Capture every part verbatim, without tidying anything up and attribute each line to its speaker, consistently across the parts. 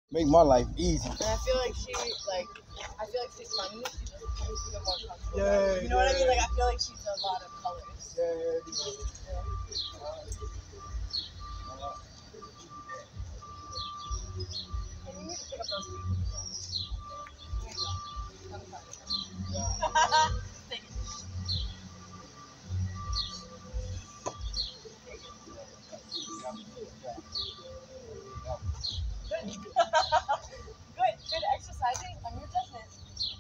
Speaker 1: Make my life easy.
Speaker 2: And I feel like she, like, I feel like she's funny. She's just even more comfortable.
Speaker 1: Yeah,
Speaker 2: You know
Speaker 1: yeah.
Speaker 2: what I mean? Like, I feel like she's a lot of colors.
Speaker 1: Yeah, yeah, yeah.
Speaker 2: Hey, you need to pick up those feet. There you go. Let me help you. Take it. Good. Good. Good exercising on your judgment.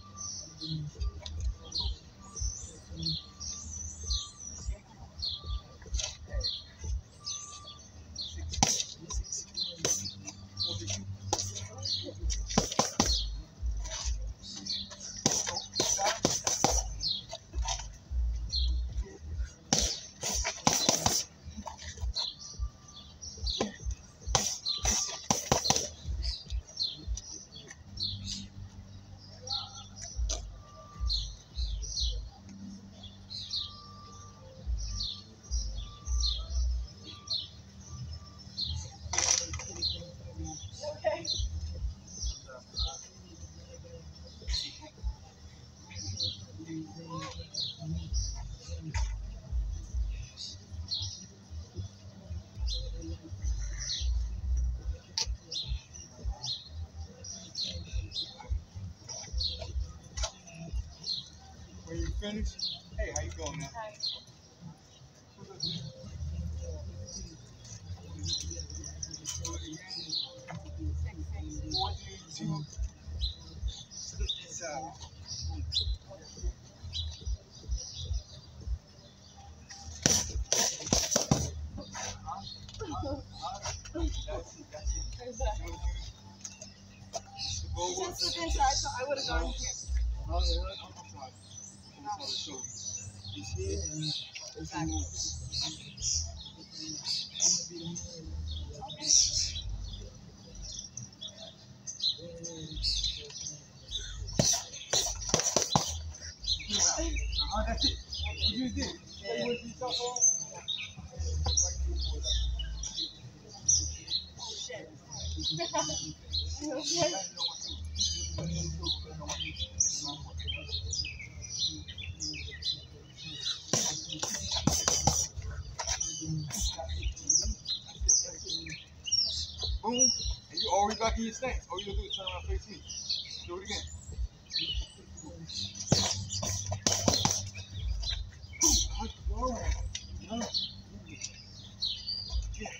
Speaker 2: Okay.
Speaker 1: When you finish, hey, how you doing, man?
Speaker 2: Hi.
Speaker 1: forty-two. Slip this out. That's it, that's it.
Speaker 2: Where's that?
Speaker 1: Go
Speaker 2: You
Speaker 1: with
Speaker 2: said slip inside, so I would have gone here.
Speaker 1: Oh, yeah, I'm sorry. I'm trying to show you. It's here and it's in there. Uh-huh, that's it. You just did it.
Speaker 2: Yeah.
Speaker 1: What you talk about?
Speaker 2: Oh, shit. You okay?
Speaker 1: Boom, and you already back in your stance. All you gonna do is turn around and face me. Do it again. Boom. No. Yeah.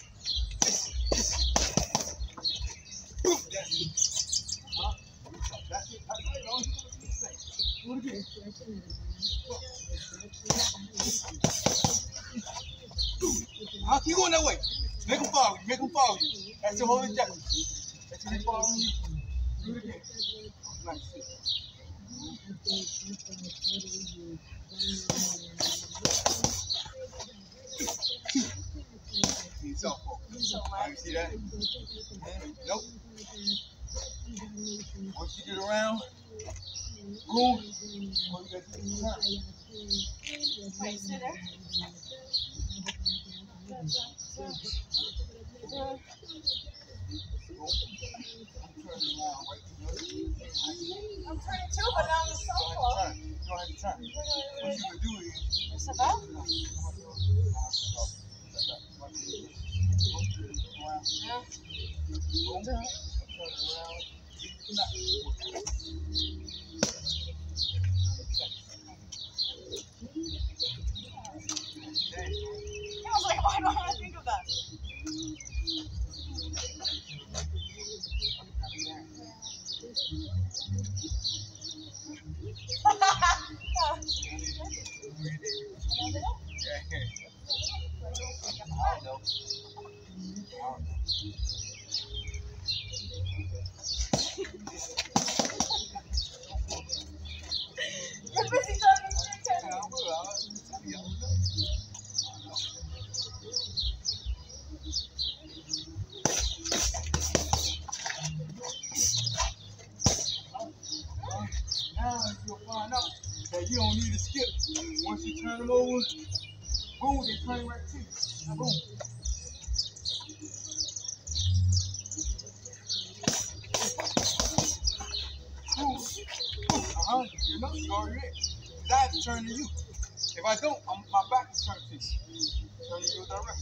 Speaker 1: Boom. That's it. Huh? That's it. That's right. All you gonna do is stance. Do it again. Huh? Keep going that way. Make them follow you. Make them follow you. That's your whole objective. That's what they following you. Do it again. Nice. See yourself focus.
Speaker 2: So
Speaker 1: All right, you see that? Nope. Once you get around, boom, all you got to do is turn.
Speaker 2: Wait, stay there. I'm turning too, but now I'm so close.
Speaker 1: You don't have to turn. What you can do is
Speaker 2: What's about? Yeah. I was like, why don't I think of that? You're busy talking shit, Kevin.
Speaker 1: Now you'll find out that you don't need to skip. Once you turn them over, boom, they turn right to you. Boom. Uh, you know, you already there. Because I have to turn to you. If I don't, I'm, my back is turned to you. Turn in your direction.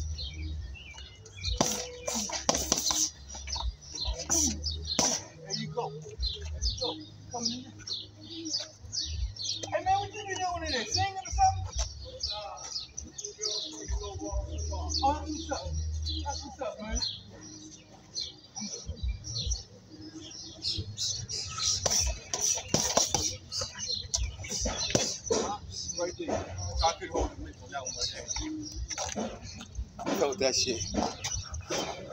Speaker 1: There you go. There you go. Coming in. Hey man, what you be doing in there? Singing or something? Oh, that's what's up. That's what's up, man. Right there. So I could hold the mic on that one right there. Hold that shit.